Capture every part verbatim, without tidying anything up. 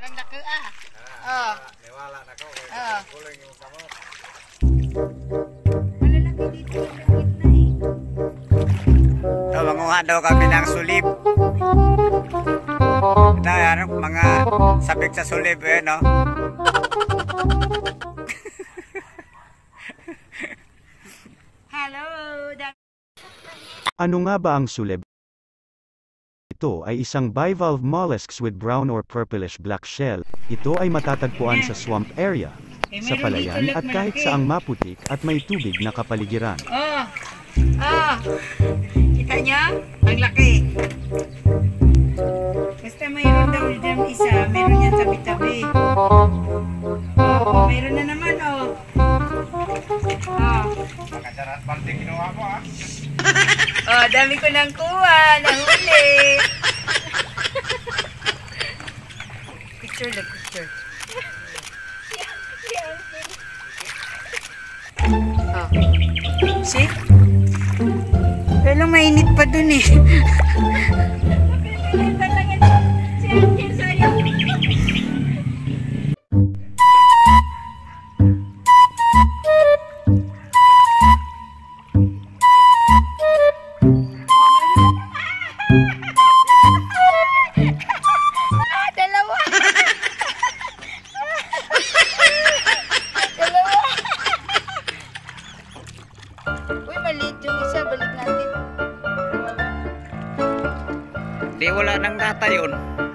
Kang laki ah. Oh. Niwala na ko. Oh. Kuling yung kamot. Malalaki dito sa gitna eh. So, manguha daw kami ng sulib. Ito, ano, mga sabik sa sulib, eh, no? Hello. Ano nga ba ang sulib? Ito ay isang bivalve mollusks with brown or purplish black shell. Ito ay matatagpuan sa swamp area, sa palayan at kahit saang maputik at may tubig na kapaligiran. Oh. Oh. Kita niyo? Ang laki. Basta mayroon daw dyan isa, mayroon yan tabi-tabi. Oh, mayroon na naman oh. Oh. Nakajarat banting ginawa mo ah. Oh, dami ko nang kuha, nahuli. Picture lang, picture. Oh. See? Pero mainit pa dun eh. Di wala nang data yun.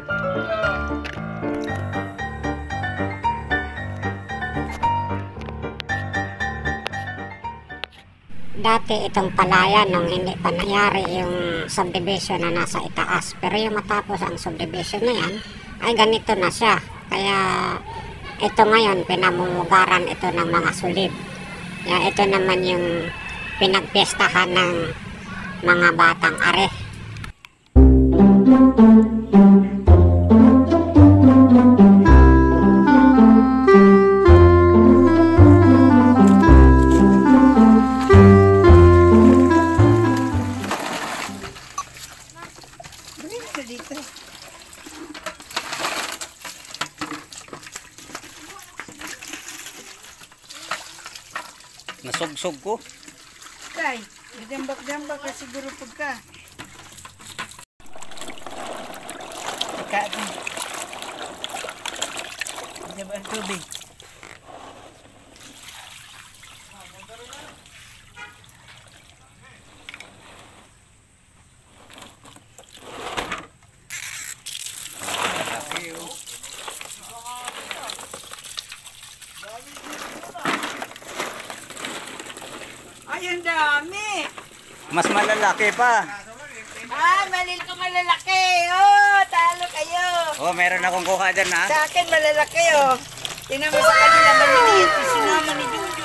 Dati itong palayan nung hindi pa nangyari yung subdivision na nasa itaas. Pero yung matapos ang subdivision na yan, ay ganito na siya. Kaya ito ngayon, pinamumugaran ito ng mga sulib. Kaya ito naman yung pinagpiestahan ng mga batang are. Nasugsog ko. Kay, jambak-jambak ka siguro pagka. Ika din. Jambak ang tubig. Ay, ang dami! Mas malalaki pa. Ah, malil ko malalaki! Oh, talo kayo! Oh, meron akong kuha dyan, ha? Sa akin malalaki, oh. Tingnan mo sa kanila, maliliit. Sinama ni Juju.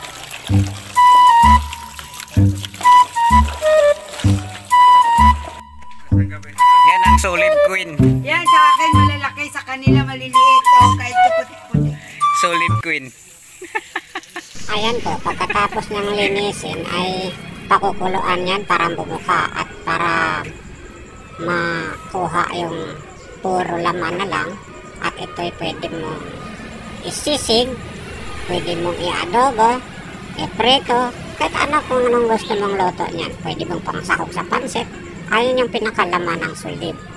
Yan ang sulib queen. Yan, sa akin malalaki, sa kanila maliliit. Oh, kahit puti-puti. Sulib queen. Ayan po, pagkatapos ng linisin ay pakukuluan yan para bumuka at para makuha yung puro laman na lang. At ito'y pwede mong isisig, pwede mong i-adobo, i-prito, kahit ano kung anong gusto mong luto niyan. Pwede mong pangsahog sa pansit. Ayun yung pinakalaman ng sulib.